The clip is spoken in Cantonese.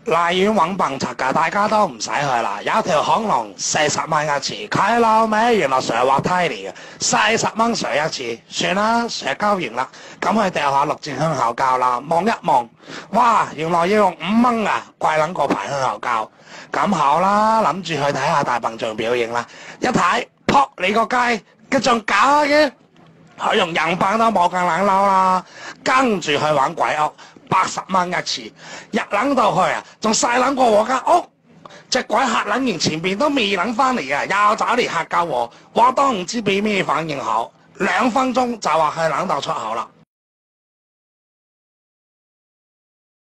荔園揾笨賊㗎，大家都唔使去啦。有條恐龍40蚊一次，佢老味原來上滑梯嚟嘅，40蚊上一次，算啦，上交完啦。咁去掉下綠箭香口膠啦，望一望，哇，原來要用5蚊啊，貴撚過排香口膠。咁好啦，諗住去睇下大笨象表演啦。一睇，撲你個街，佢仲假嘅，佢用人扮都冇咁撚嬲啦。跟住去玩鬼屋。80蚊一次，入撚到去啊，仲細撚過我間屋，隻鬼嚇撚完前邊都未撚翻嚟啊，又走嚟嚇鳩我，我都唔知俾咩反應好，2分鐘就話去撚到出口啦。